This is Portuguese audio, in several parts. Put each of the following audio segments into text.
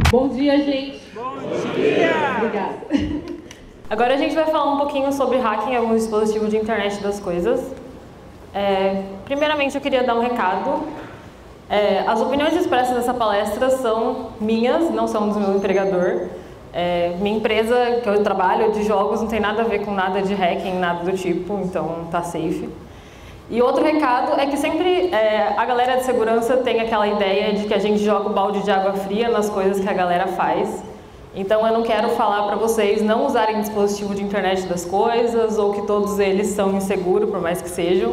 Bom dia, gente. Bom dia! Obrigada. Agora a gente vai falar um pouquinho sobre hacking em algum dispositivo de internet das coisas. Primeiramente, eu queria dar um recado. As opiniões expressas nessa palestra são minhas, não são do meu empregador. Minha empresa, que eu trabalho, de jogos, não tem nada a ver com nada de hacking, nada do tipo, então tá safe. E outro recado é que sempre a galera de segurança tem aquela ideia de que a gente joga o balde de água fria nas coisas que a galera faz. Então eu não quero falar para vocês não usarem dispositivo de internet das coisas ou que todos eles são inseguros, por mais que sejam.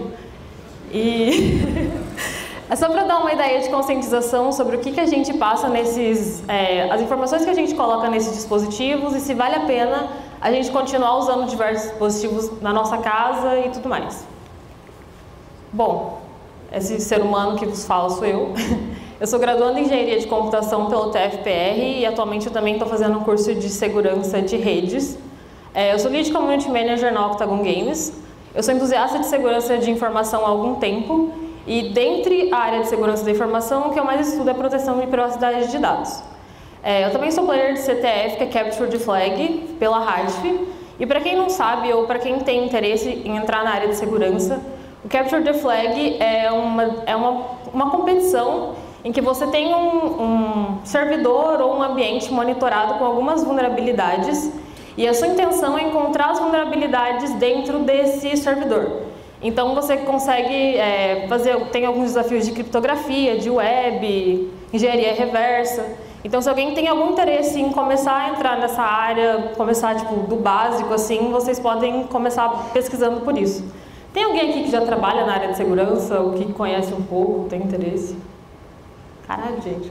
E é só para dar uma ideia de conscientização sobre o que a gente passa as informações que a gente coloca nesses dispositivos e se vale a pena a gente continuar usando diversos dispositivos na nossa casa e tudo mais. Bom, esse ser humano que vos fala sou eu. Eu sou graduanda em Engenharia de Computação pelo TFPR e atualmente eu também estou fazendo um curso de Segurança de Redes. Eu sou Lead Community Manager na Octagon Games. Eu sou entusiasta de segurança de informação há algum tempo e dentre a área de segurança da informação, o que eu mais estudo é a proteção e privacidade de dados. Eu também sou player de CTF, que é Capture the Flag, pela RADF. E para quem não sabe ou para quem tem interesse em entrar na área de segurança, o Capture the Flag é uma competição em que você tem um servidor ou um ambiente monitorado com algumas vulnerabilidades e a sua intenção é encontrar as vulnerabilidades dentro desse servidor. Então você consegue tem alguns desafios de criptografia, de web, engenharia reversa. Então se alguém tem algum interesse em começar a entrar nessa área, começar do básico assim, vocês podem começar pesquisando por isso. Tem alguém aqui que já trabalha na área de segurança ou que conhece um pouco, tem interesse? Caralho, gente.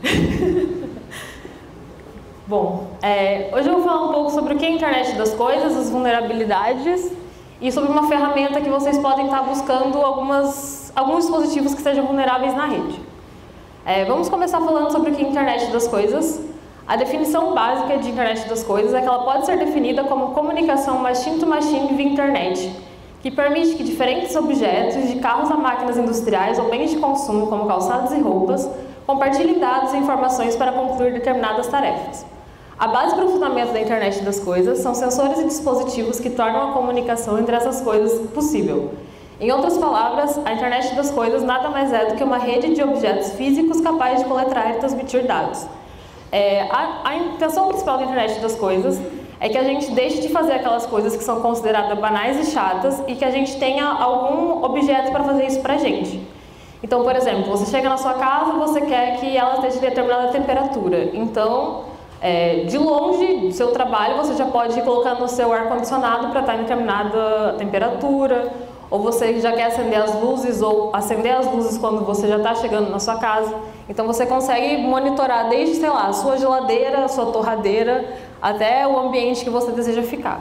Bom, hoje eu vou falar um pouco sobre o que é a internet das coisas, as vulnerabilidades e sobre uma ferramenta que vocês podem estar buscando alguns dispositivos que sejam vulneráveis na rede. Vamos começar falando sobre o que é a internet das coisas. A definição básica de internet das coisas é que ela pode ser definida como comunicação machine-to-machine via internet, que permite que diferentes objetos, de carros a máquinas industriais ou bens de consumo, como calçados e roupas, compartilhem dados e informações para concluir determinadas tarefas. A base para o fundamento da internet das coisas são sensores e dispositivos que tornam a comunicação entre essas coisas possível. Em outras palavras, a internet das coisas nada mais é do que uma rede de objetos físicos capaz de coletar e transmitir dados. A intenção principal da internet das coisas é que a gente deixe de fazer aquelas coisas que são consideradas banais e chatas e que a gente tenha algum objeto para fazer isso para a gente. Então, por exemplo, você chega na sua casa e você quer que ela esteja em determinada temperatura. Então, de longe do seu trabalho, você já pode ir colocando no seu ar-condicionado para estar em determinada temperatura, ou você já quer acender as luzes ou acender as luzes quando você já está chegando na sua casa. Então, você consegue monitorar desde, sei lá, a sua geladeira, a sua torradeira, até o ambiente que você deseja ficar.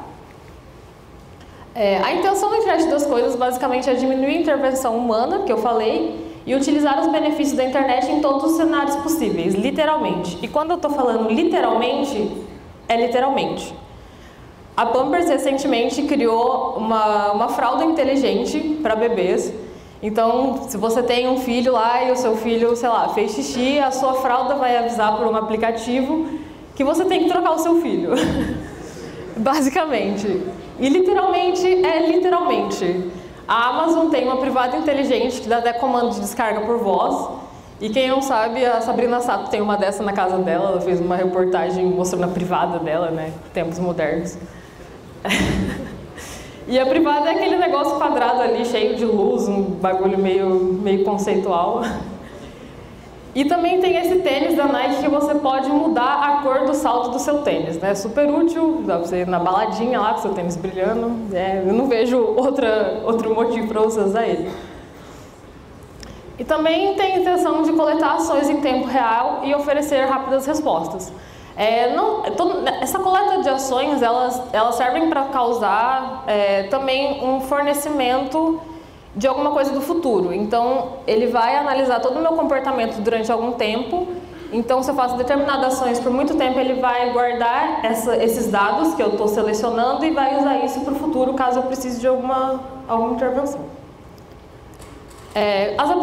A intenção da internet das coisas basicamente é diminuir a intervenção humana, que eu falei, e utilizar os benefícios da internet em todos os cenários possíveis, literalmente. E quando eu estou falando literalmente, é literalmente. A Pampers recentemente criou uma fralda inteligente para bebês. Então, se você tem um filho lá e o seu filho, sei lá, fez xixi, a sua fralda vai avisar por um aplicativo que você tem que trocar o seu filho. Basicamente. E literalmente é literalmente. A Amazon tem uma privada inteligente que dá até comando de descarga por voz. E quem não sabe, a Sabrina Sato tem uma dessa na casa dela. Ela fez uma reportagem mostrando a privada dela, né? Tempos modernos. E a privada é aquele negócio quadrado ali, cheio de luz, um bagulho meio conceitual. E também tem esse tênis da Nike que você pode mudar a cor do salto do seu tênis, né? Super útil, dá pra você ir na baladinha lá com o seu tênis brilhando. Eu não vejo outro motivo para você usar ele. E também tem a intenção de coletar ações em tempo real e oferecer rápidas respostas. Essa coleta de ações, elas servem para causar também um fornecimento de alguma coisa do futuro. Então, ele vai analisar todo o meu comportamento durante algum tempo. Então, se eu faço determinadas ações por muito tempo, ele vai guardar esses dados que eu estou selecionando e vai usar isso para o futuro, caso eu precise de alguma intervenção.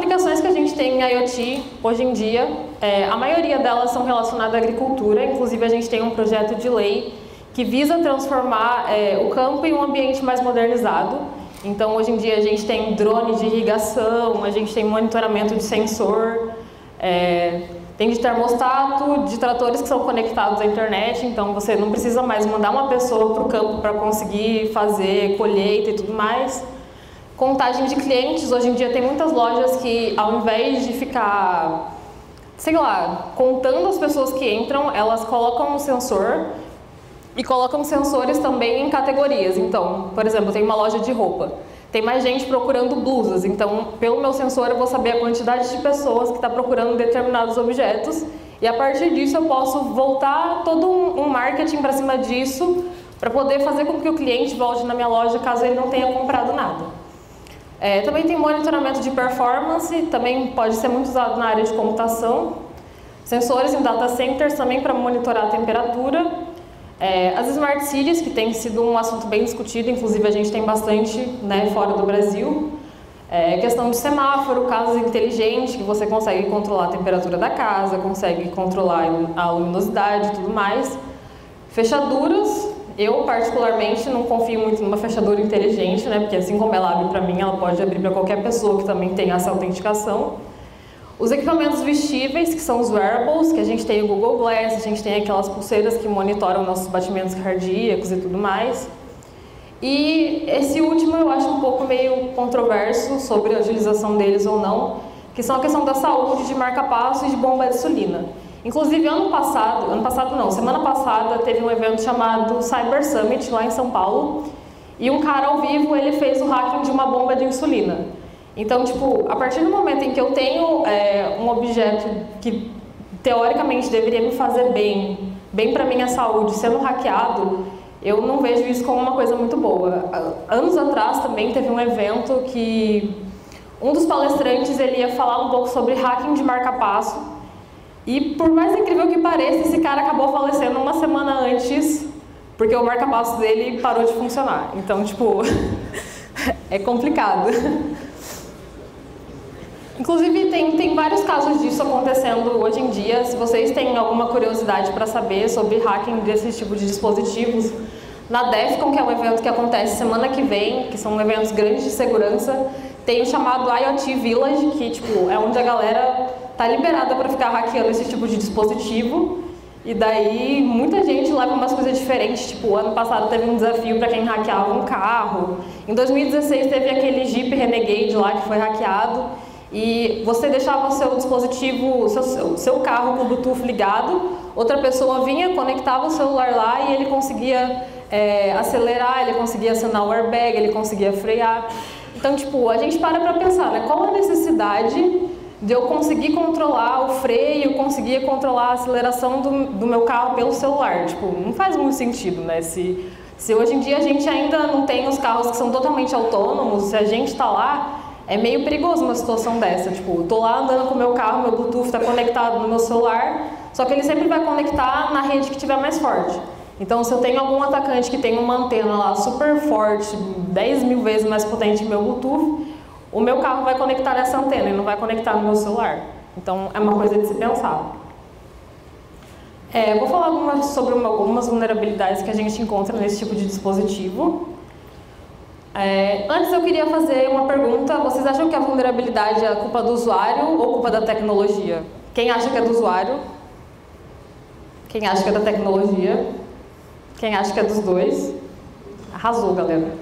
aplicações que a gente tem em IoT hoje em dia, a maioria delas são relacionadas à agricultura, inclusive a gente tem um projeto de lei que visa transformar o campo em um ambiente mais modernizado. Então, hoje em dia a gente tem drone de irrigação, a gente tem monitoramento de sensor, tem de termostato, de tratores que são conectados à internet, então você não precisa mais mandar uma pessoa para o campo para conseguir fazer colheita e tudo mais. Contagem de clientes, hoje em dia tem muitas lojas que, ao invés de ficar, sei lá, contando as pessoas que entram, elas colocam um sensor e colocam sensores também em categorias. Então, por exemplo, tem uma loja de roupa, tem mais gente procurando blusas, então pelo meu sensor eu vou saber a quantidade de pessoas que está procurando determinados objetos e a partir disso eu posso voltar todo um marketing para cima disso para poder fazer com que o cliente volte na minha loja caso ele não tenha comprado nada. Também tem monitoramento de performance, também pode ser muito usado na área de computação. Sensores em data centers também para monitorar a temperatura. As Smart Cities, que tem sido um assunto bem discutido, inclusive a gente tem bastante, né, fora do Brasil. Questão de semáforo, casas inteligentes, que você consegue controlar a temperatura da casa, consegue controlar a luminosidade e tudo mais. Fechaduras. Eu, particularmente, não confio muito numa fechadura inteligente, né? Porque assim como ela abre para mim, ela pode abrir para qualquer pessoa que também tenha essa autenticação. Os equipamentos vestíveis, que são os wearables, que a gente tem o Google Glass, a gente tem aquelas pulseiras que monitoram nossos batimentos cardíacos e tudo mais. E esse último eu acho um pouco meio controverso sobre a utilização deles ou não, que são a questão da saúde, de marca-passo e de bomba de insulina. Inclusive, semana passada teve um evento chamado Cyber Summit lá em São Paulo e um cara ao vivo, ele fez o hacking de uma bomba de insulina. Então, tipo, a partir do momento em que eu tenho um objeto que teoricamente deveria me fazer bem para minha saúde, sendo hackeado, eu não vejo isso como uma coisa muito boa. Anos atrás também teve um evento que um dos palestrantes ele ia falar um pouco sobre hacking de marca-passo. E por mais incrível que pareça, esse cara acabou falecendo uma semana antes, porque o marca-passo dele parou de funcionar. Então, tipo, é complicado. Inclusive, tem vários casos disso acontecendo hoje em dia. Se vocês têm alguma curiosidade para saber sobre hacking desse tipo de dispositivos, na DEFCON, que é um evento que acontece semana que vem, que são eventos grandes de segurança, tem o chamado IoT Village, que tipo, é onde a galera tá liberada para ficar hackeando esse tipo de dispositivo. E daí muita gente leva umas coisas diferentes, tipo, ano passado teve um desafio para quem hackeava um carro. Em 2016 teve aquele Jeep Renegade lá que foi hackeado. E você deixava o seu dispositivo, seu carro com o Bluetooth ligado, outra pessoa vinha, conectava o celular lá e ele conseguia acelerar, ele conseguia acionar o airbag, ele conseguia frear. Então, tipo, a gente para pensar, né? Qual a necessidade de eu conseguir controlar o freio, conseguir controlar a aceleração do meu carro pelo celular? Tipo, não faz muito sentido, né? Se hoje em dia a gente ainda não tem os carros que são totalmente autônomos, se a gente está lá, é meio perigoso uma situação dessa. Tipo, tô lá andando com o meu carro, meu Bluetooth está conectado no meu celular, só que ele sempre vai conectar na rede que estiver mais forte. Então, se eu tenho algum atacante que tem uma antena lá super forte, 10 mil vezes mais potente que meu Bluetooth, o meu carro vai conectar nessa antena e não vai conectar no meu celular. Então, é uma coisa de se pensar. Eu vou falar sobre algumas vulnerabilidades que a gente encontra nesse tipo de dispositivo. Antes eu queria fazer uma pergunta. Vocês acham que a vulnerabilidade é culpa do usuário ou culpa da tecnologia? Quem acha que é do usuário? Quem acha que é da tecnologia? Quem acha que é dos dois? Arrasou, galera.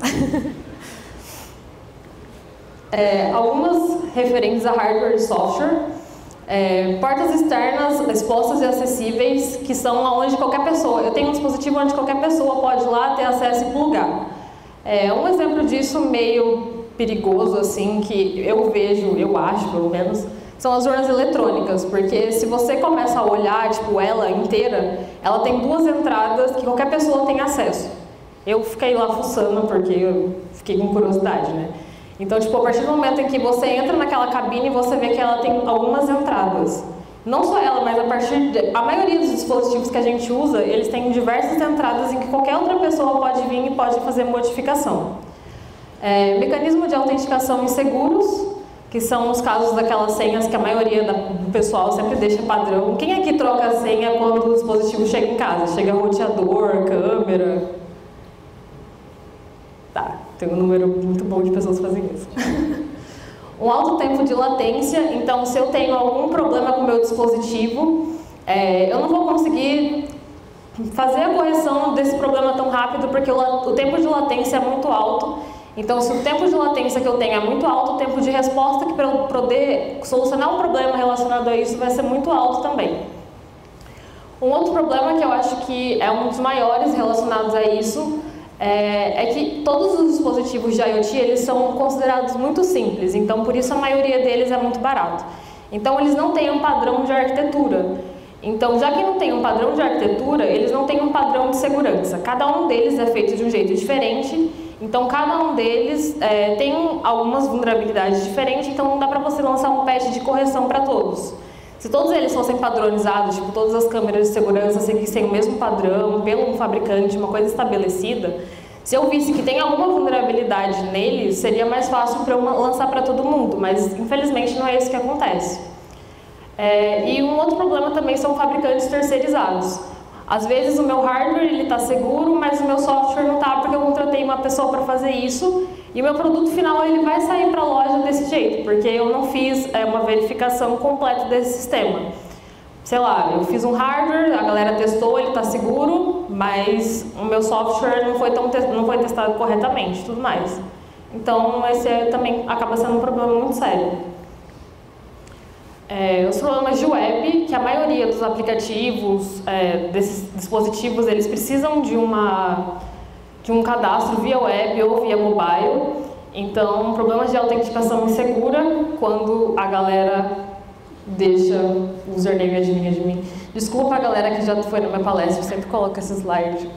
Algumas referentes a hardware e software. Portas externas expostas e acessíveis, que são onde qualquer pessoa... Eu tenho um dispositivo onde qualquer pessoa pode ir lá ter acesso e plugar. Um exemplo disso meio perigoso, assim, que eu vejo, eu acho pelo menos, são as urnas eletrônicas, porque se você começa a olhar, tipo, ela inteira, ela tem duas entradas que qualquer pessoa tem acesso. Eu fiquei lá fuçando porque eu fiquei com curiosidade, né? Então, tipo, a partir do momento em que você entra naquela cabine, você vê que ela tem algumas entradas. Não só ela, mas a maioria dos dispositivos que a gente usa, eles têm diversas entradas em que qualquer outra pessoa pode vir e pode fazer modificação. Mecanismo de autenticação inseguros. que são os casos daquelas senhas que a maioria do pessoal sempre deixa padrão. Quem aqui troca a senha quando o dispositivo chega em casa? Chega roteador, câmera... Tá, tem um número muito bom de pessoas que fazem isso. Um alto tempo de latência, então se eu tenho algum problema com o meu dispositivo, eu não vou conseguir fazer a correção desse problema tão rápido, porque o tempo de latência é muito alto. Então, se o tempo de latência que eu tenho é muito alto, o tempo de resposta que para eu poder solucionar um problema relacionado a isso vai ser muito alto também. Um outro problema que eu acho que é um dos maiores relacionados a isso é que todos os dispositivos de IoT eles são considerados muito simples, então por isso a maioria deles é muito barato. Então, eles não têm um padrão de arquitetura. Então, já que não tem um padrão de arquitetura, eles não têm um padrão de segurança. Cada um deles é feito de um jeito diferente. Então, cada um deles tem algumas vulnerabilidades diferentes, então não dá para você lançar um patch de correção para todos. Se todos eles fossem padronizados, tipo, todas as câmeras de segurança seguissem o mesmo padrão, pelo fabricante, uma coisa estabelecida, se eu visse que tem alguma vulnerabilidade neles, seria mais fácil para eu lançar para todo mundo, mas infelizmente não é isso que acontece. E um outro problema também são fabricantes terceirizados. Às vezes o meu hardware está seguro, mas o meu software não está porque eu contratei uma pessoa para fazer isso e o meu produto final ele vai sair para a loja desse jeito, porque eu não fiz uma verificação completa desse sistema. Sei lá, eu fiz um hardware, a galera testou, ele está seguro, mas o meu software não foi testado corretamente, tudo mais. Então esse também acaba sendo um problema muito sério. Os problemas de web, que a maioria dos aplicativos, desses dispositivos, eles precisam de um cadastro via web ou via mobile. Então, problemas de autenticação insegura, quando a galera deixa o username e adivinha de mim. Desculpa a galera que já foi na minha palestra, eu sempre coloco esse slide.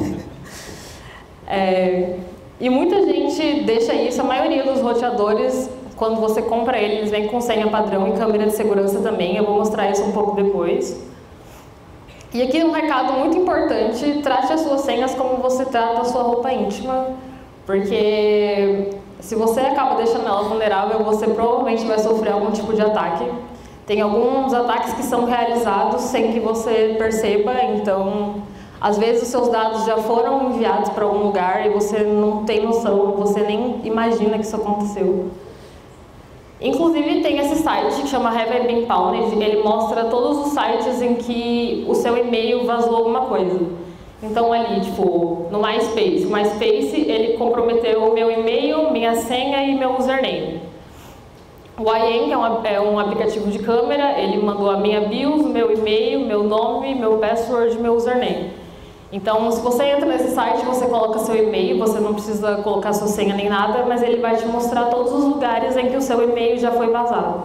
E muita gente deixa isso, a maioria dos roteadores, quando você compra ele, eles vêm com senha padrão e câmera de segurança também. Eu vou mostrar isso um pouco depois. E aqui um recado muito importante: trate as suas senhas como você trata a sua roupa íntima, porque se você acaba deixando ela vulnerável, você provavelmente vai sofrer algum tipo de ataque. Tem alguns ataques que são realizados sem que você perceba, então às vezes os seus dados já foram enviados para algum lugar e você não tem noção, você nem imagina que isso aconteceu. Inclusive tem esse site que chama Have I Been Pwned, ele mostra todos os sites em que o seu e-mail vazou alguma coisa. Então ali, tipo, no MySpace, o MySpace ele comprometeu o meu e-mail, minha senha e meu username. O IM, que é um aplicativo de câmera, ele mandou a minha BIOS, meu e-mail, meu nome, meu password, meu username. Então, se você entra nesse site, você coloca seu e-mail, você não precisa colocar sua senha nem nada, mas ele vai te mostrar todos os lugares em que o seu e-mail já foi vazado.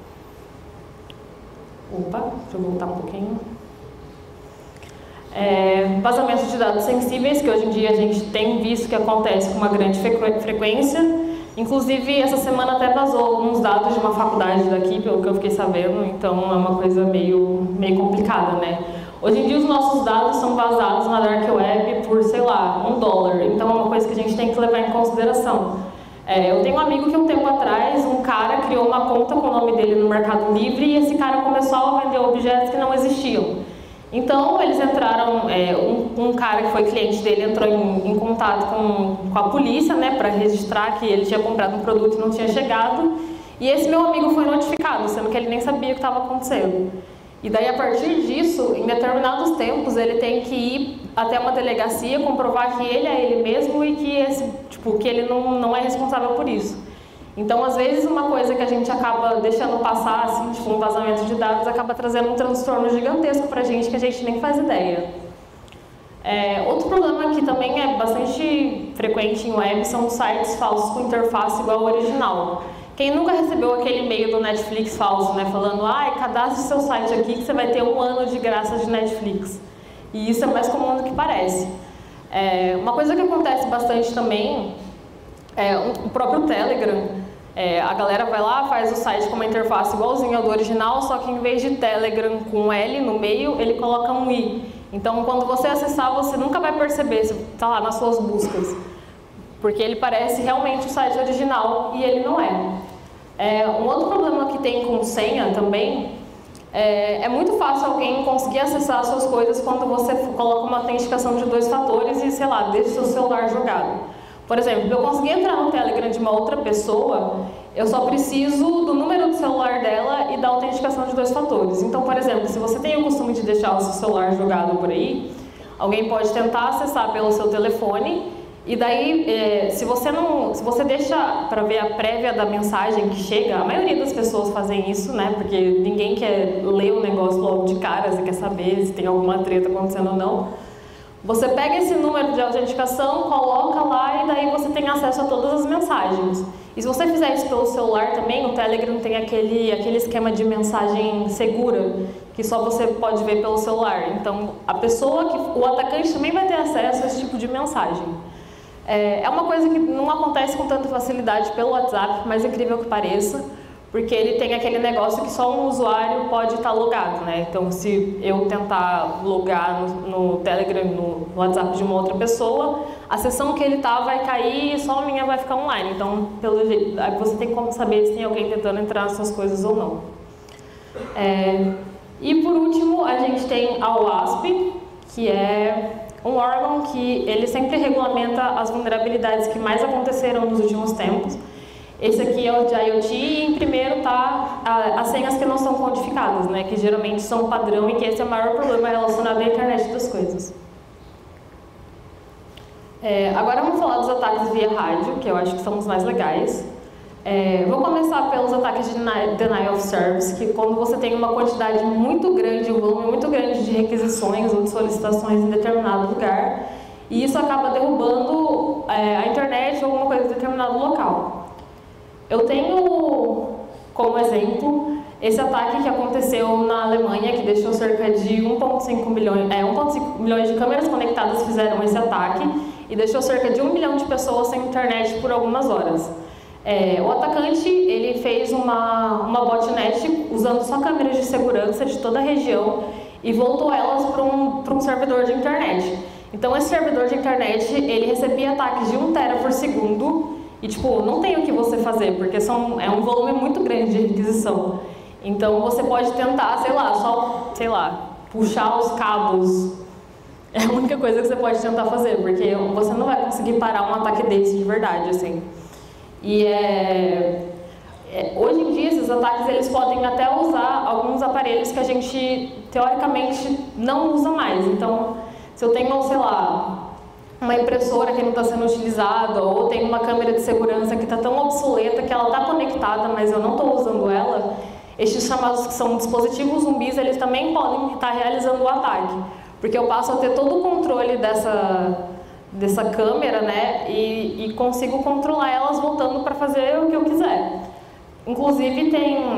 Opa, deixa eu voltar um pouquinho. Vazamento de dados sensíveis, que hoje em dia a gente tem visto que acontece com uma grande frequência. Inclusive, essa semana até vazou alguns dados de uma faculdade daqui, pelo que eu fiquei sabendo, então é uma coisa meio complicada, né? Hoje em dia os nossos dados são vazados na Dark Web por, sei lá, $1. Então é uma coisa que a gente tem que levar em consideração. Eu tenho um amigo que um tempo atrás, um cara criou uma conta com o nome dele no Mercado Livre e esse cara começou a vender objetos que não existiam. Então eles entraram, um cara que foi cliente dele entrou em contato com a polícia, né, para registrar que ele tinha comprado um produto e não tinha chegado. E esse meu amigo foi notificado, sendo que ele nem sabia o que estava acontecendo. E daí, a partir disso, em determinados tempos, ele tem que ir até uma delegacia, comprovar que ele é ele mesmo e que ele não é responsável por isso. Então, às vezes, uma coisa que a gente acaba deixando passar, assim, tipo um vazamento de dados, acaba trazendo um transtorno gigantesco pra gente que a gente nem faz ideia. Outro problema que também é bastante frequente em web são os sites falsos com interface igual ao original. Quem nunca recebeu aquele e-mail do Netflix falso, né, falando, cadastre seu site aqui que você vai ter 1 ano de graça de Netflix. E isso é mais comum do que parece. Uma coisa que acontece bastante também é o próprio Telegram. A galera vai lá, faz o site com uma interface igualzinha ao do original, só que em vez de Telegram com L no meio, ele coloca um I. Então, quando você acessar, você nunca vai perceber se está lá nas suas buscas. Porque ele parece realmente o site original e ele não é. Um outro problema que tem com senha também é muito fácil alguém conseguir acessar as suas coisas quando você coloca uma autenticação de 2 fatores e, sei lá, deixa o seu celular jogado. Por exemplo, eu consegui entrar no Telegram de uma outra pessoa, eu só preciso do número do celular dela e da autenticação de 2 fatores. Então, por exemplo, se você tem o costume de deixar o seu celular jogado por aí, alguém pode tentar acessar pelo seu telefone e daí, se você deixa para ver a prévia da mensagem que chega, a maioria das pessoas fazem isso, né? Porque ninguém quer ler o negócio logo de cara, você quer saber se tem alguma treta acontecendo ou não. Você pega esse número de autenticação, coloca lá e daí você tem acesso a todas as mensagens. E se você fizer isso pelo celular também, o Telegram tem aquele esquema de mensagem segura, que só você pode ver pelo celular. Então, o atacante também vai ter acesso a esse tipo de mensagem. É uma coisa que não acontece com tanta facilidade pelo WhatsApp, mais incrível que pareça, porque ele tem aquele negócio que só um usuário pode estar logado, né? Então, se eu tentar logar no Telegram, no WhatsApp de uma outra pessoa, a sessão que ele tá vai cair e só a minha vai ficar online. Então, pelo jeito, você tem como saber se tem alguém tentando entrar nas suas coisas ou não. E por último, a gente tem a OWASP, que é um órgão que ele sempre regulamenta as vulnerabilidades que mais aconteceram nos últimos tempos. Esse aqui é o de IoT e em primeiro tá as senhas que não são codificadas, né, que geralmente são padrão e que esse é o maior problema relacionado à internet das coisas. Agora vamos falar dos ataques via rádio, que eu acho que são os mais legais. Vou começar pelos ataques de Denial of Service, que quando você tem uma quantidade muito grande, um volume muito grande de requisições ou de solicitações em determinado lugar, e isso acaba derrubando a internet ou alguma coisa em determinado local. Eu tenho como exemplo esse ataque que aconteceu na Alemanha, que deixou cerca de 1,5 milhões de câmeras conectadas fizeram esse ataque e deixou cerca de 1 milhão de pessoas sem internet por algumas horas. O atacante ele fez uma botnet usando só câmeras de segurança de toda a região e voltou elas para um servidor de internet. Então esse servidor de internet ele recebia ataques de 1 tera por segundo e tipo, não tem o que você fazer, porque é um volume muito grande de requisição. Então você pode tentar, sei lá, puxar os cabos. É a única coisa que você pode tentar fazer, porque você não vai conseguir parar um ataque desse de verdade, assim. E hoje em dia esses ataques eles podem até usar alguns aparelhos que a gente teoricamente não usa mais. Então, se eu tenho, sei lá, uma impressora que não está sendo utilizada ou tem uma câmera de segurança que está tão obsoleta que ela está conectada, mas eu não estou usando ela, estes chamados que são dispositivos zumbis, eles também podem estar realizando o ataque, porque eu passo a ter todo o controle dessa câmera, né, e consigo controlar elas voltando para fazer o que eu quiser. Inclusive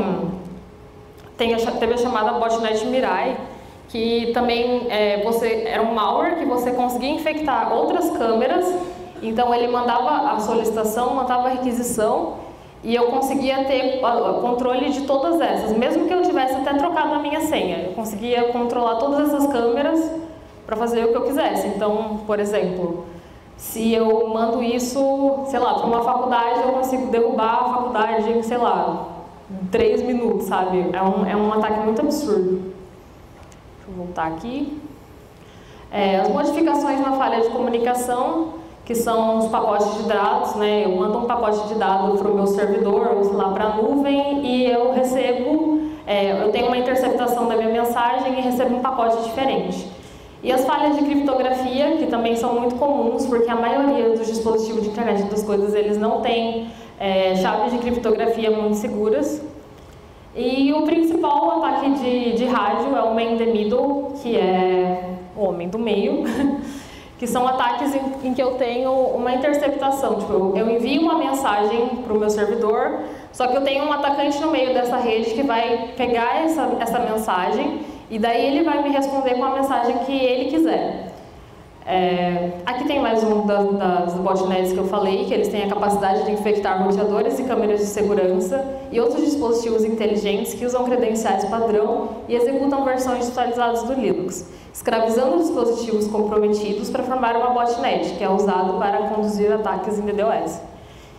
teve a chamada botnet Mirai, que também era um malware que você conseguia infectar outras câmeras, então ele mandava a solicitação, mandava a requisição e eu conseguia ter controle de todas essas, mesmo que eu tivesse até trocado a minha senha, eu conseguia controlar todas essas câmeras para fazer o que eu quisesse. Então, por exemplo, se eu mando isso, sei lá, para uma faculdade, eu consigo derrubar a faculdade em, sei lá, 3 minutos, sabe? É um ataque muito absurdo. Deixa eu voltar aqui. As modificações na falha de comunicação, que são os pacotes de dados, né? Eu mando um pacote de dados para o meu servidor, ou sei lá, para a nuvem, e eu recebo, eu tenho uma interceptação da minha mensagem e recebo um pacote diferente. E as falhas de criptografia, que também são muito comuns, porque a maioria dos dispositivos de internet das coisas, eles não têm chaves de criptografia muito seguras. E o principal ataque de rádio é o man in the middle, que é o homem do meio, que são ataques em que eu tenho uma interceptação. Tipo, eu envio uma mensagem para o meu servidor, só que eu tenho um atacante no meio dessa rede que vai pegar essa mensagem e daí ele vai me responder com a mensagem que ele quiser. Aqui tem mais um das botnets que eu falei, que eles têm a capacidade de infectar roteadores e câmeras de segurança e outros dispositivos inteligentes que usam credenciais padrão e executam versões atualizadas do Linux, escravizando os dispositivos comprometidos para formar uma botnet, que é usado para conduzir ataques em DDoS.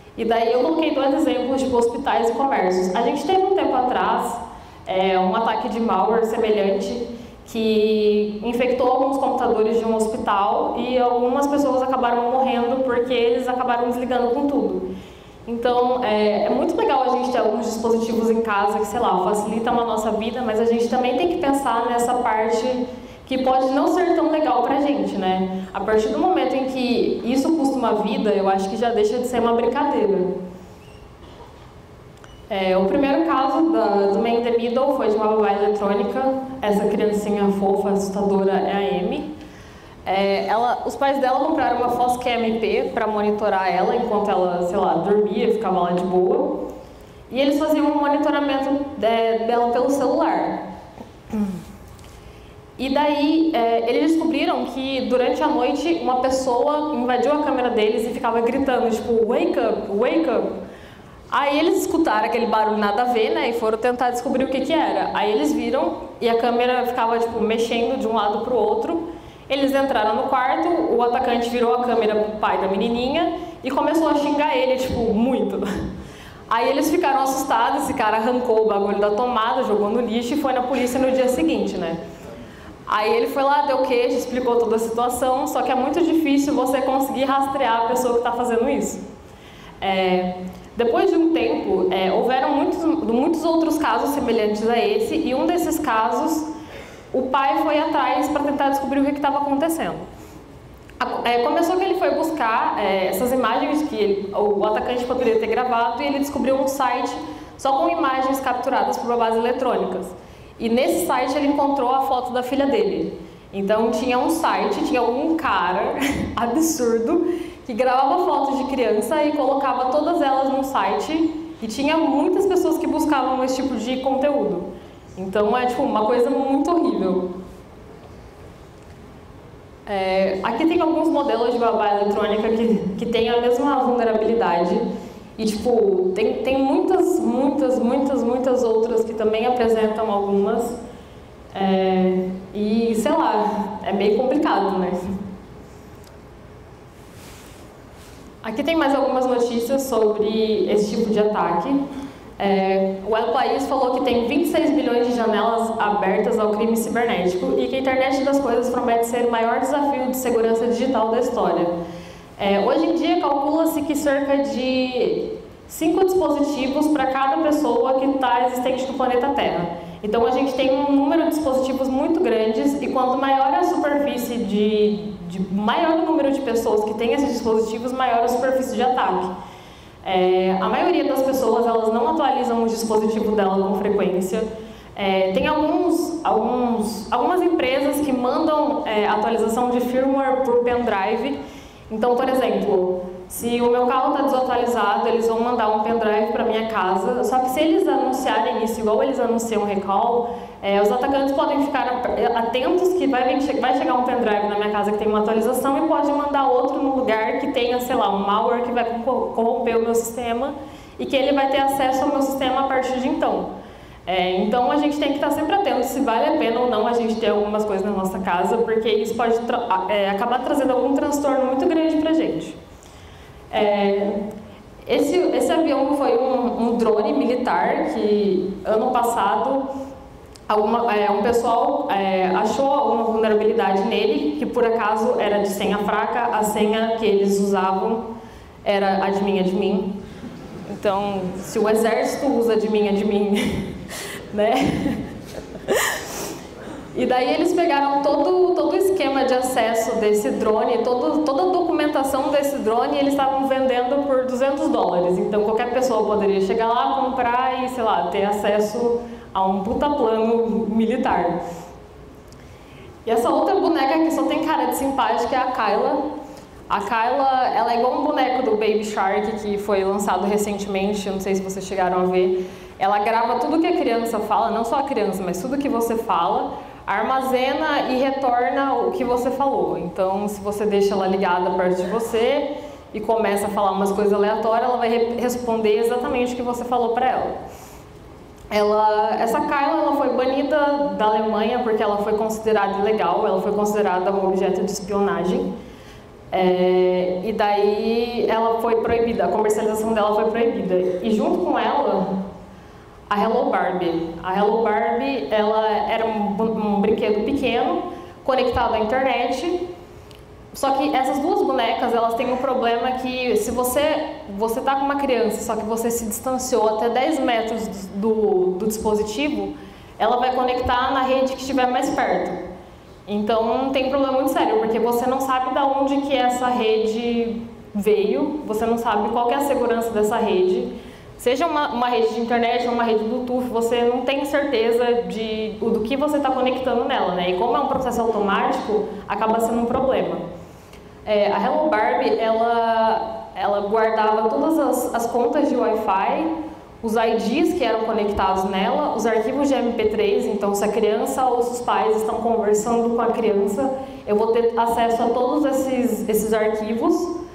E daí eu coloquei dois exemplos de hospitais e comércios. A gente teve um tempo atrás um ataque de malware semelhante que infectou alguns computadores de um hospital e algumas pessoas acabaram morrendo porque eles acabaram desligando com tudo. Então, é muito legal a gente ter alguns dispositivos em casa que, sei lá, facilitam a nossa vida, mas a gente também tem que pensar nessa parte que pode não ser tão legal pra gente, né? A partir do momento em que isso custa uma vida, eu acho que já deixa de ser uma brincadeira. O primeiro caso do Man in the Middle foi de uma babá eletrônica. Essa criancinha fofa, assustadora é a Amy. Os pais dela compraram uma Foscam IP para monitorar ela enquanto ela, sei lá, dormia, ficava lá de boa. E eles faziam um monitoramento dela pelo celular. E daí, eles descobriram que durante a noite uma pessoa invadiu a câmera deles e ficava gritando, tipo, wake up, wake up. Aí eles escutaram aquele barulho nada a ver, né, e foram tentar descobrir o que que era. Aí eles viram e a câmera ficava, tipo, mexendo de um lado pro outro. Eles entraram no quarto, o atacante virou a câmera pro pai da menininha e começou a xingar ele, tipo, muito. Aí eles ficaram assustados, esse cara arrancou o bagulho da tomada, jogou no lixo e foi na polícia no dia seguinte, né. Aí ele foi lá, deu queixa, explicou toda a situação, só que é muito difícil você conseguir rastrear a pessoa que está fazendo isso. Depois de um tempo, houveram muitos outros casos semelhantes a esse, e um desses casos, o pai foi atrás para tentar descobrir o que estava acontecendo. Começou que ele foi buscar essas imagens que o atacante poderia ter gravado, e ele descobriu um site só com imagens capturadas por babás eletrônicas. E nesse site ele encontrou a foto da filha dele. Então tinha um site, tinha um cara absurdo que gravava fotos de criança e colocava todas elas num site, e tinha muitas pessoas que buscavam esse tipo de conteúdo. Então é tipo uma coisa muito horrível. Aqui tem alguns modelos de babá eletrônica que tem a mesma vulnerabilidade. E tipo, tem muitas outras que também apresentam algumas. E sei lá, é meio complicado, né? Aqui tem mais algumas notícias sobre esse tipo de ataque. O El País falou que tem 26 bilhões de janelas abertas ao crime cibernético e que a internet das coisas promete ser o maior desafio de segurança digital da história. Hoje em dia, calcula-se que cerca de 5 dispositivos para cada pessoa que está existente no planeta Terra. Então, a gente tem um número de dispositivos muito grandes, e quanto maior a superfície maior o número de pessoas que têm esses dispositivos, maior a superfície de ataque. A maioria das pessoas, elas não atualizam o dispositivo dela com frequência. Tem algumas empresas que mandam atualização de firmware por pendrive. Então, por exemplo, se o meu carro está desatualizado, eles vão mandar um pendrive para minha casa. Só que se eles anunciarem isso igual eles anunciam recall, os atacantes podem ficar atentos que vai chegar um pendrive na minha casa que tem uma atualização e pode mandar outro no lugar que tenha, sei lá, um malware que vai corromper o meu sistema e que ele vai ter acesso ao meu sistema a partir de então. Então a gente tem que estar sempre atento se vale a pena ou não a gente ter algumas coisas na nossa casa, porque isso pode acabar trazendo algum transtorno muito grande pra gente. Esse avião foi um drone militar que ano passado um pessoal achou alguma vulnerabilidade nele, que por acaso era de senha fraca. A senha que eles usavam era admin. Então, se o exército usa admin, né? E daí eles pegaram todo o esquema de acesso desse drone, toda a documentação desse drone, e eles estavam vendendo por $200. Então qualquer pessoa poderia chegar lá, comprar e, sei lá, ter acesso a um puta plano militar. E essa outra boneca que só tem cara de simpática é a Kyla. A Kyla, ela é igual um boneco do Baby Shark que foi lançado recentemente, não sei se vocês chegaram a ver. Ela grava tudo que a criança fala, não só a criança, mas tudo que você fala, armazena e retorna o que você falou. Então, se você deixa ela ligada perto de você e começa a falar umas coisas aleatórias, ela vai responder exatamente o que você falou para ela. Essa Kyla, ela foi banida da Alemanha porque ela foi considerada ilegal, ela foi considerada um objeto de espionagem. E daí ela foi proibida, a comercialização dela foi proibida. E junto com ela, a Hello Barbie. A Hello Barbie, ela era um brinquedo pequeno, conectado à internet. Só que essas duas bonecas, elas têm um problema que se você tá com uma criança, só que você se distanciou até 10 metros do dispositivo, ela vai conectar na rede que estiver mais perto. Então tem um problema muito sério, porque você não sabe de onde que essa rede veio, você não sabe qual que é a segurança dessa rede. Seja uma rede de internet ou uma rede Bluetooth, você não tem certeza do que você está conectando nela, né? E como é um processo automático, acaba sendo um problema. A Hello Barbie, ela guardava todas as contas de Wi-Fi, os IDs que eram conectados nela, os arquivos de MP3, então se a criança ou se os pais estão conversando com a criança, eu vou ter acesso a todos esses arquivos,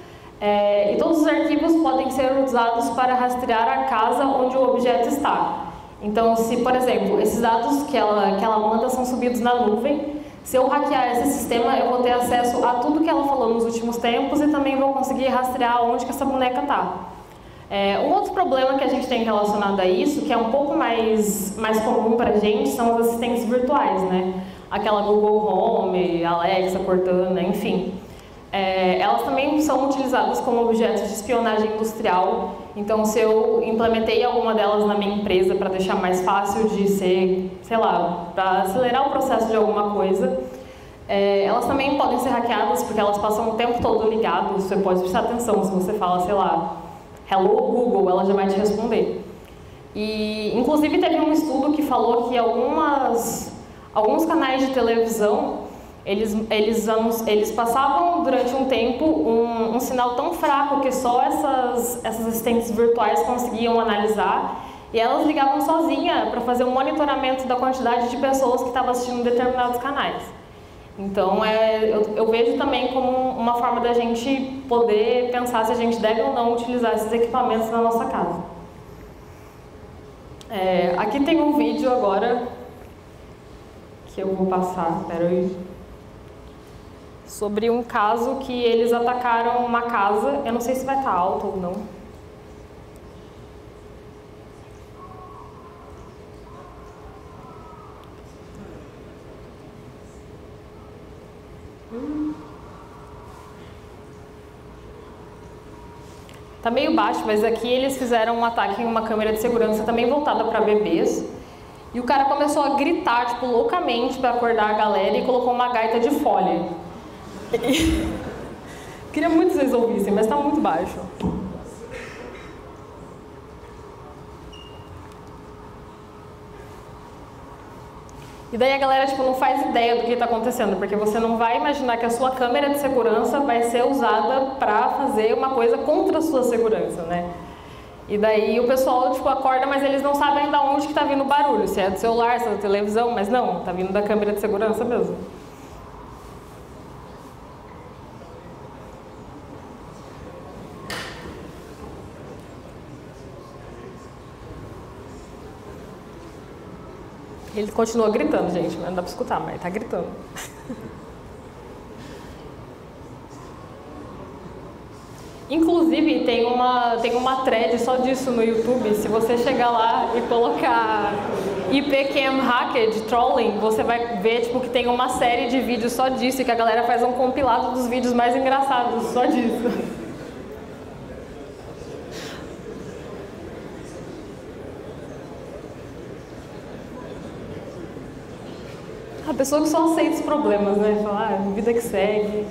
e todos os arquivos podem ser usados para rastrear a casa onde o objeto está. Então, se, por exemplo, esses dados que ela manda são subidos na nuvem, se eu hackear esse sistema, eu vou ter acesso a tudo que ela falou nos últimos tempos e também vou conseguir rastrear onde que essa boneca está. Um outro problema que a gente tem relacionado a isso, que é um pouco mais comum para a gente, são os assistentes virtuais, né? Aquela Google Home, Alexa, Cortana, enfim. Elas também são utilizadas como objetos de espionagem industrial. Então, se eu implementei alguma delas na minha empresa para deixar mais fácil de ser, sei lá, para acelerar o processo de alguma coisa, elas também podem ser hackeadas porque elas passam o tempo todo ligadas. Você pode prestar atenção se você fala, sei lá, Hello Google, ela já vai te responder. E, inclusive, teve um estudo que falou que alguns canais de televisão, eles passavam durante um tempo um sinal tão fraco que só essas assistentes virtuais conseguiam analisar, e elas ligavam sozinha para fazer um monitoramento da quantidade de pessoas que estavam assistindo determinados canais. Então, eu vejo também como uma forma da gente poder pensar se a gente deve ou não utilizar esses equipamentos na nossa casa. Aqui tem um vídeo agora que eu vou passar, sobre um caso que eles atacaram uma casa. Eu não sei se vai estar alto ou não. Tá meio baixo, mas aqui eles fizeram um ataque em uma câmera de segurança também voltada para bebês. E o cara começou a gritar, tipo, loucamente para acordar a galera e colocou uma gaita de folha. Queria muito que vocês ouvissem, mas tá muito baixo. E daí a galera, tipo, não faz ideia do que está acontecendo, porque você não vai imaginar que a sua câmera de segurança vai ser usada para fazer uma coisa contra a sua segurança, né? E daí o pessoal, tipo, acorda, mas eles não sabem ainda onde que está vindo o barulho, se é do celular, se é da televisão, mas não, tá vindo da câmera de segurança mesmo. Ele continua gritando, gente, mas não dá pra escutar, mas tá gritando. Inclusive, tem uma thread só disso no YouTube. Se você chegar lá e colocar IPCam Hacked Trolling, você vai ver tipo, que tem uma série de vídeos só disso, e que a galera faz um compilado dos vídeos mais engraçados só disso. A pessoa que só aceita os problemas, né? Fala, vida que segue.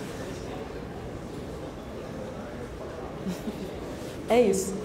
É isso.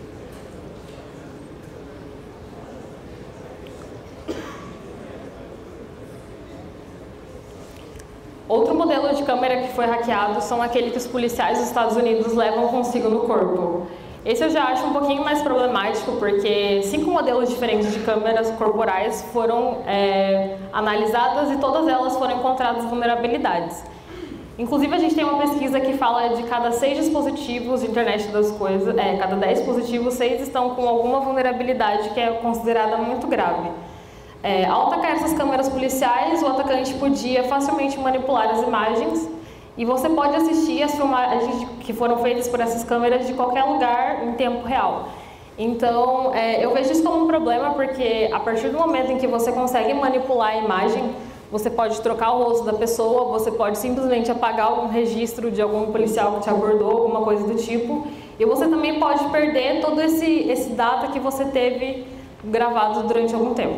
Outro modelo de câmera que foi hackeado são aquele que os policiais dos Estados Unidos levam consigo no corpo. Esse eu já acho um pouquinho mais problemático, porque 5 modelos diferentes de câmeras corporais foram analisadas e todas elas foram encontradas vulnerabilidades. Inclusive, a gente tem uma pesquisa que fala de cada 6 dispositivos de internet das coisas, cada 10 dispositivos, 6 estão com alguma vulnerabilidade que é considerada muito grave. Ao atacar essas câmeras policiais, o atacante podia facilmente manipular as imagens e você pode assistir as filmagens que foram feitas por essas câmeras de qualquer lugar em tempo real. Então, eu vejo isso como um problema porque a partir do momento em que você consegue manipular a imagem, você pode trocar o rosto da pessoa, você pode simplesmente apagar algum registro de algum policial que te abordou, alguma coisa do tipo, e você também pode perder todo esse dado que você teve gravado durante algum tempo.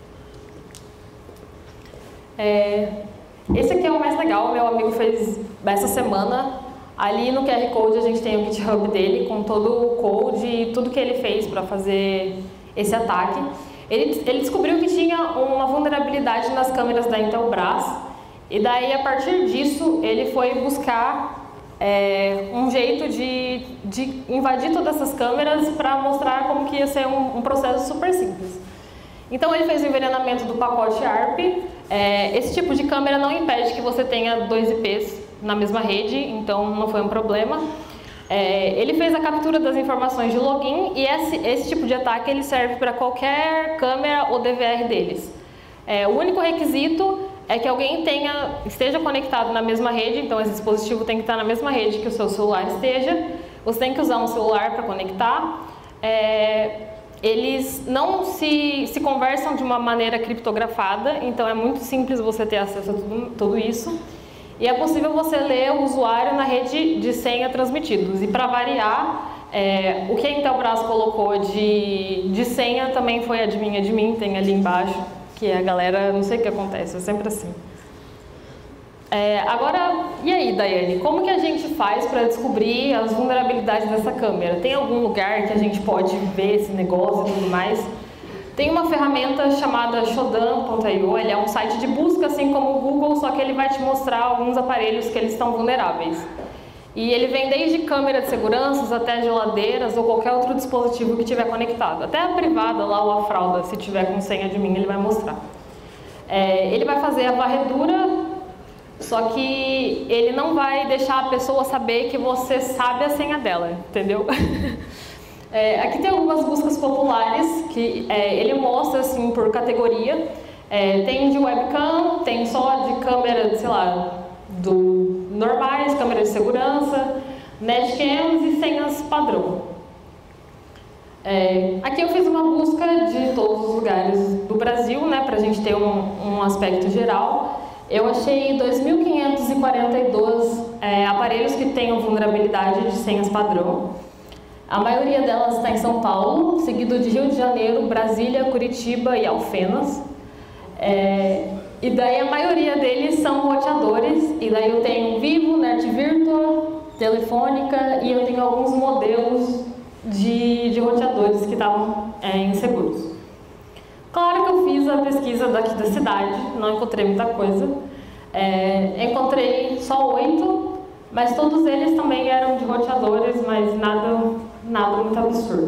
Esse aqui é o mais legal, meu amigo fez essa semana. Ali no QR Code a gente tem o GitHub dele com todo o code e tudo que ele fez para fazer esse ataque. Ele descobriu que tinha uma vulnerabilidade nas câmeras da Intelbras e daí a partir disso ele foi buscar um jeito de invadir todas essas câmeras para mostrar como que ia ser um processo super simples. Então ele fez o envenenamento do pacote ARP. Esse tipo de câmera não impede que você tenha 2 IPs na mesma rede, então não foi um problema. Ele fez a captura das informações de login e esse tipo de ataque ele serve para qualquer câmera ou DVR deles. O único requisito é que alguém esteja conectado na mesma rede, então esse dispositivo tem que estar na mesma rede que o seu celular esteja. Você tem que usar um celular para conectar. Eles não se conversam de uma maneira criptografada, então é muito simples você ter acesso a tudo isso. E é possível você ler o usuário na rede de senha transmitidos. E para variar, o que a Intelbras colocou de senha também foi admin, tem ali embaixo, que a galera, não sei o que acontece, é sempre assim. Agora, e aí, Daiane, como que a gente faz para descobrir as vulnerabilidades dessa câmera? Tem algum lugar que a gente pode ver esse negócio e tudo mais? Tem uma ferramenta chamada Shodan.io, ele é um site de busca assim como o Google, só que ele vai te mostrar alguns aparelhos que eles estão vulneráveis. E ele vem desde câmera de segurança até geladeiras ou qualquer outro dispositivo que estiver conectado. Até a privada lá ou a fralda, se tiver com senha de mim, ele vai mostrar. Ele vai fazer a varredura, só que ele não vai deixar a pessoa saber que você sabe a senha dela, entendeu? Aqui tem algumas buscas populares que ele mostra assim por categoria. Tem de webcam, tem só de câmera, sei lá, normais, câmera de segurança, netcams e senhas padrão. Aqui eu fiz uma busca de todos os lugares do Brasil, né, para a gente ter um aspecto geral. Eu achei 2.542 aparelhos que tenham vulnerabilidade de senhas padrão. A maioria delas está em São Paulo, seguido de Rio de Janeiro, Brasília, Curitiba e Alfenas. E daí a maioria deles são roteadores, e daí eu tenho Vivo, Net Virtual, Telefônica e eu tenho alguns modelos de roteadores que estavam inseguros. Claro que eu fiz a pesquisa daqui da cidade, não encontrei muita coisa. Encontrei só 8, mas todos eles também eram de roteadores, mas nada muito absurdo.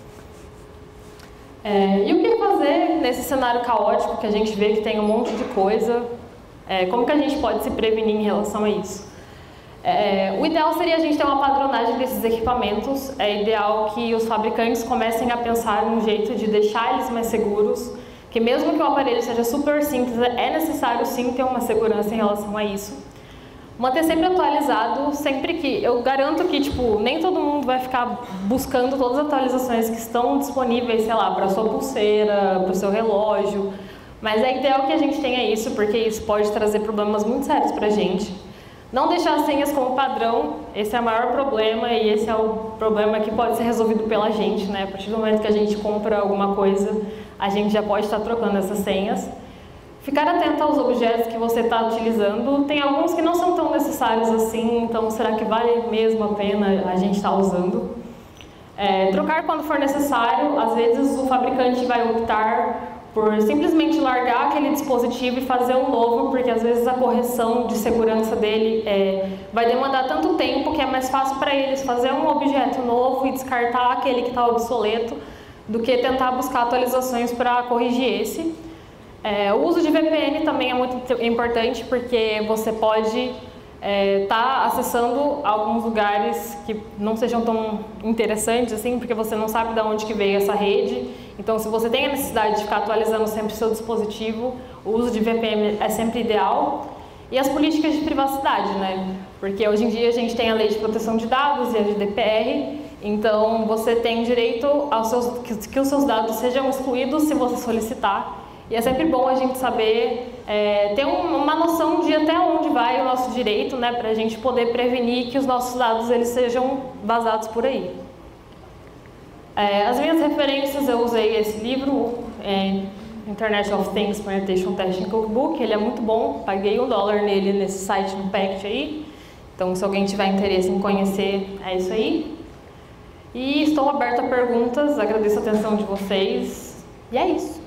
E o que fazer nesse cenário caótico que a gente vê que tem um monte de coisa? Como que a gente pode se prevenir em relação a isso? O ideal seria a gente ter uma padronagem desses equipamentos. É ideal que os fabricantes comecem a pensar num jeito de deixar eles mais seguros, que mesmo que o aparelho seja super simples, é necessário sim ter uma segurança em relação a isso. Manter sempre atualizado, sempre que... Eu garanto que, tipo, nem todo mundo vai ficar buscando todas as atualizações que estão disponíveis, sei lá, para sua pulseira, para o seu relógio. Mas é ideal que a gente tenha isso, porque isso pode trazer problemas muito sérios para a gente. Não deixar as senhas como padrão, esse é o maior problema e esse é o problema que pode ser resolvido pela gente, né? A partir do momento que a gente compra alguma coisa, a gente já pode estar trocando essas senhas. Ficar atento aos objetos que você está utilizando. Tem alguns que não são tão necessários assim, então será que vale mesmo a pena a gente estar usando? Trocar quando for necessário. Às vezes o fabricante vai optar por simplesmente largar aquele dispositivo e fazer um novo, porque às vezes a correção de segurança dele vai demandar tanto tempo que é mais fácil para eles fazer um objeto novo e descartar aquele que está obsoleto do que tentar buscar atualizações para corrigir esse. O uso de VPN também é muito importante, porque você pode estar acessando alguns lugares que não sejam tão interessantes assim, porque você não sabe de onde que veio essa rede. Então, se você tem a necessidade de ficar atualizando sempre o seu dispositivo, o uso de VPN é sempre ideal. E as políticas de privacidade, né? Porque hoje em dia a gente tem a Lei de Proteção de Dados e a GDPR, então você tem direito que os seus dados sejam excluídos se você solicitar. E é sempre bom a gente saber, ter uma noção de até onde vai o nosso direito, né? Para a gente poder prevenir que os nossos dados eles sejam vazados por aí. As minhas referências, eu usei esse livro, Internet of Things Penetration Testing Cookbook, ele é muito bom, paguei $1 nele nesse site no Pact aí, então se alguém tiver interesse em conhecer, é isso aí. E estou aberta a perguntas, agradeço a atenção de vocês, e é isso.